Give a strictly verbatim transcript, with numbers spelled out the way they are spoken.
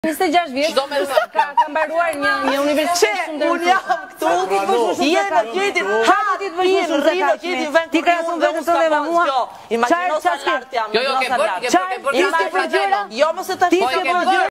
njëzet e gjashtë vjeç, ka ka mbaruar një një universitet shumë të unë jam këtu, je në gjetin, ha ti të vësh në rrinë në gjetin vend. Ti krahason vetëm të dhe me mua. Imagjino sa lart jam. Jo, jo, ke bërë, ke bërë, ke bërë. Jo, mos e tash.